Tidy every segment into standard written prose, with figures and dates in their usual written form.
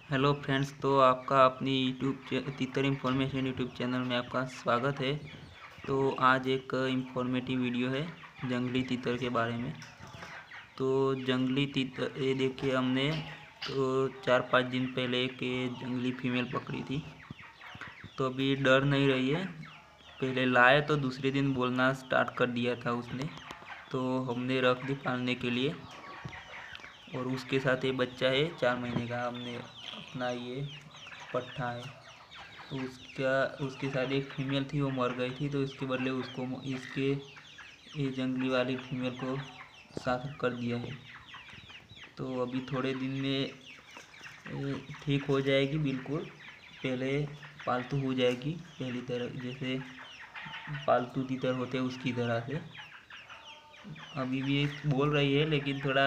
Hello friends, तो आपका अपनी यूट्यूब तीतर इन्फॉर्मेशन यूट्यूब चैनल में आपका स्वागत है। तो आज एक इन्फॉर्मेटिव वीडियो है जंगली तीतर के बारे में। तो जंगली तीतर ये देखिए, हमने तो 4-5 दिन पहले एक जंगली फीमेल पकड़ी थी। तो अभी डर नहीं रही है। पहले लाए तो दूसरे दिन बोलना स्टार्ट कर दिया था उसने, तो हमने रख दी पालने के लिए। और उसके साथ ये बच्चा है 4 महीने का। हमने अपना ये पट्ठा है, तो उसके साथ एक फीमेल थी, वो मर गई थी, तो इसके बदले उसको इसके ये जंगली वाली फीमेल को साथ कर दिया है। तो अभी थोड़े दिन में ठीक हो जाएगी बिल्कुल। पहले पालतू हो जाएगी पहली तरह, जैसे पालतू तीतर होते उसकी तरह से। अभी भी बोल रही है लेकिन थोड़ा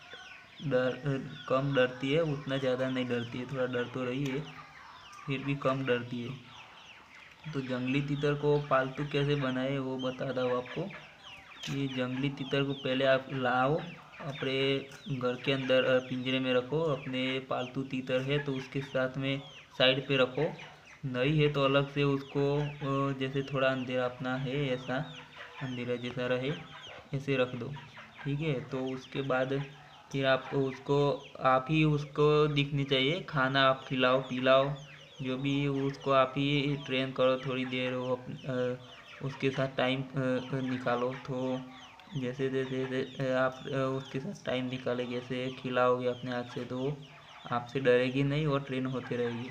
कम डरती है, उतना ज़्यादा नहीं डरती है। थोड़ा डर तो रही है, फिर भी कम डरती है। तो जंगली तीतर को पालतू कैसे बनाए वो बताता हूँ आपको। ये जंगली तीतर को पहले आप लाओ, अपने घर के अंदर पिंजरे में रखो। अपने पालतू तीतर है तो उसके साथ में साइड पे रखो। नहीं है तो अलग से उसको जैसे थोड़ा अंधेरा अपना है ऐसा अंधेरा जैसा रहे ऐसे रख दो, ठीक है। तो उसके बाद फिर आपको उसको आप ही उसको दिखनी चाहिए। खाना आप खिलाओ पिलाओ, जो भी उसको आप ही ट्रेन करो थोड़ी देर। वो उसके साथ टाइम निकालो। तो जैसे जैसे आप उसके साथ टाइम निकालेंगे, जैसे खिलाओगे अपने हाथ से, तो आपसे डरेगी नहीं और ट्रेन होते रहेगी।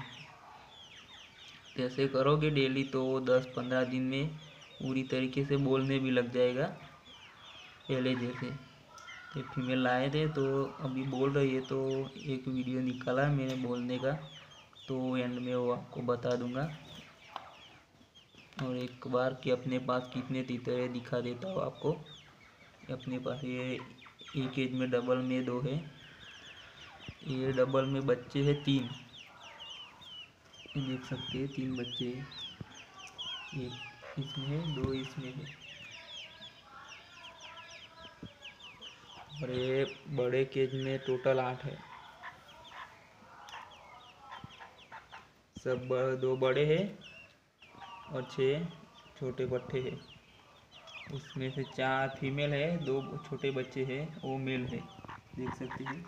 ऐसे करोगे डेली तो 10-15 दिन में पूरी तरीके से बोलने भी लग जाएगा पहले जैसे। ये फीमेल लाए थे तो अभी बोल रही है, तो एक वीडियो निकाला है मैंने बोलने का, तो एंड में वो आपको बता दूंगा। और एक बार कि अपने पास कितने तीतर है दिखा देता हूँ आपको। अपने पास ये एक एज में डबल में 2 है, ये डबल में बच्चे हैं 3। ये देख सकते हैं 3 बच्चे हैं, एक इसमें है 2 इसमें है। और ये बड़े केज में टोटल 8 है। सब 2 बड़े हैं और 6 छोटे पट्टे हैं। उसमें से 4 फीमेल है, 2 छोटे बच्चे हैं, वो मेल है, देख सकते हैं।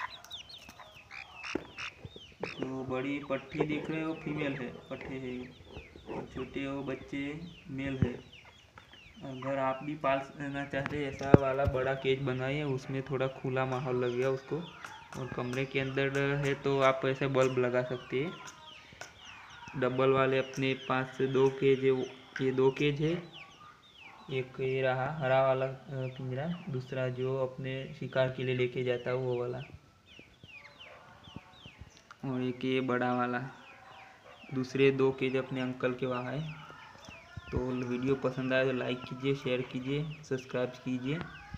तो बड़ी पट्टी देख रहे हो फीमेल है, पट्टे है, और छोटे वो बच्चे मेल है। अगर आप भी पालना चाहते हैं ऐसा वाला बड़ा केज बनाइए, उसमें थोड़ा खुला माहौल लगेगा उसको। और कमरे के अंदर है तो आप ऐसे बल्ब लगा सकते हैं। डबल वाले अपने पास 2 केज है, ये 2 केज है। एक ये रहा हरा वाला पिंजरा, दूसरा जो अपने शिकार के लिए लेके जाता है वो वाला, और एक ये बड़ा वाला। दूसरे 2 केज अपने अंकल के वहाँ है। तो वीडियो पसंद आए तो लाइक कीजिए, शेयर कीजिए, सब्सक्राइब कीजिए।